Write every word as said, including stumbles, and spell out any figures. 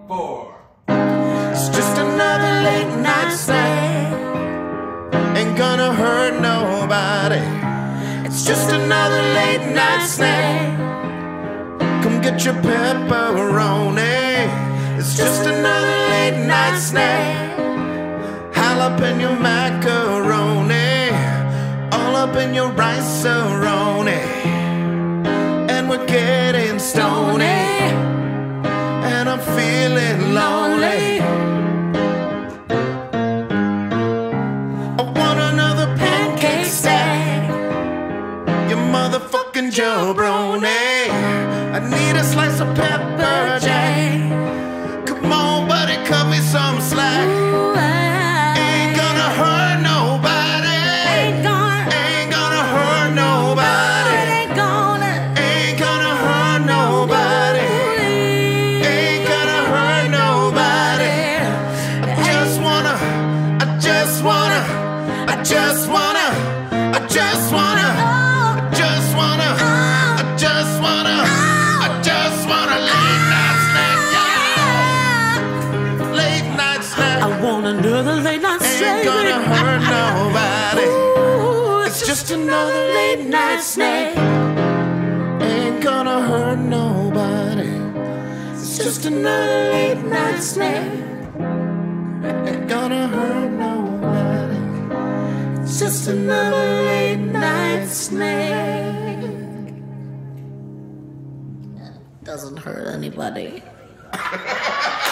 four. It's just another late night snack. Ain't gonna hurt nobody. It's just another late night snack. Come get your pepperoni. It's just another late night snack. Jalapeno macaroni, all up in your rice-a-roni. And we're getting stony, and I'm feeling lonely. I want another pancake stack, you motherfucking jabroni. I need a slice of pepper jack. Come on, buddy, cut me some slack. Ain't gonna hurt nobody. Ain't gonna, ain't gonna hurt nobody. Ain't gonna, ain't gonna hurt nobody. Ain't gonna hurt nobody. I just wanna, I just wanna, I just wanna, I just wanna, I just wanna, I just wanna, I just wanna late night snack, yeah. Late night snack. I want another late night snack. Ain't gonna hurt nobody. Ooh, It's just another late night snack. Ain't gonna hurt nobody. It's just another late night snack. Ain't gonna hurt nobody. It's just another late night snack. doesn't hurt anybody.